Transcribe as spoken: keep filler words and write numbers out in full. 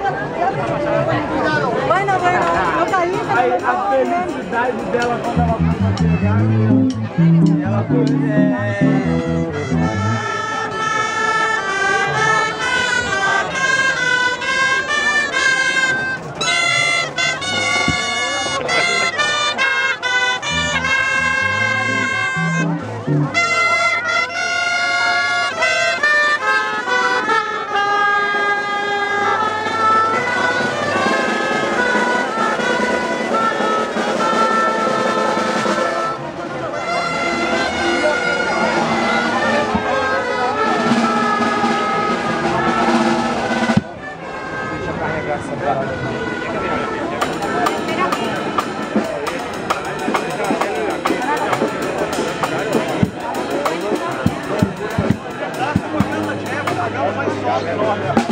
Vai não, vai não. Eu caí, Aí a felicidade dela quando ela foi pegar, ela foi... É... Olha.